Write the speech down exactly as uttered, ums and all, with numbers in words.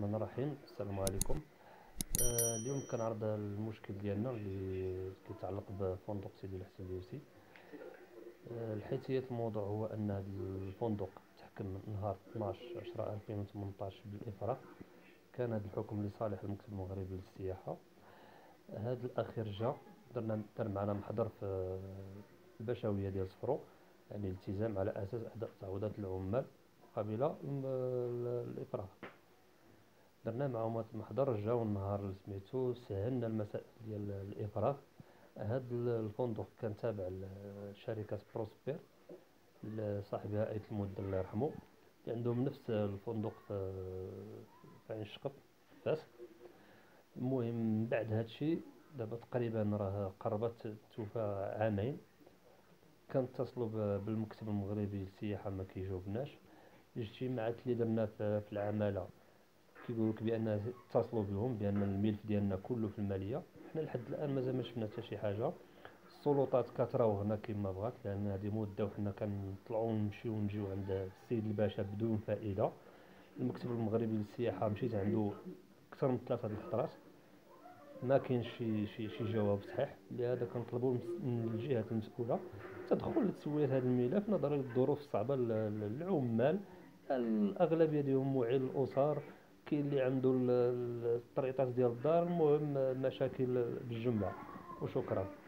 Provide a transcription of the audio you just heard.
الرحمن الرحيم. السلام عليكم. آه، اليوم كنعرض المشكل ديالنا اللي كيتعلق بفندق سيدي الحسين اليوسي. آه، الحيثية الموضوع هو أن هذا الفندق تحكم نهار اثناش عشرة ألفين وثمنطاش بالإفراج. كان هذا الحكم لصالح المكتب المغربي للسياحة. هذا الأخير جا درنا دار معنا محضر في البشوية ديال صفرو، يعني الالتزام على أساس إحداث تعويضات العمال قبل الإفراج. درنا معهم هاد المحضر، جاو النهار اللي سميتو سهلنا المسائل ديال الإفراج. هاد الفندق كان تابع لشركة بروسبير لصاحبها آية المد الله يرحمه، اللي عندهم نفس الفندق في في عين الشقف فاس. المهم من بعد هادشي دابا تقريبا راه قربت توفى عامين، كنتصلوا بالمكتب المغربي للسياحة ما كيجاوبناش. الاجتماعات اللي درنا في في العمالة كيقول لك بان اتصلوا بهم بان الملف ديالنا كله في الماليه. حنا لحد الان مازال ما شفنا حتى شي حاجه. السلطات كتراو هنا كما بغات، لان هذه مده وحنا كنطلعوا ونمشيو ونجيو عند السيد الباشا بدون فائده. المكتب المغربي للسياحه مشيت عنده اكثر من ثلاثه د الخطرات، ما كاينش شي شي شي جواب صحيح. لهذا كنطلبوا من الجهات المسؤوله تدخل لتسويه هذا الملف نظرا للظروف الصعبه للعمال. الاغلبيه ديالهم موعي الاسر، كاين اللي عنده ال- ال- الطريطات ديال الدار. المهم مشاكل بالجمله. وشكرا.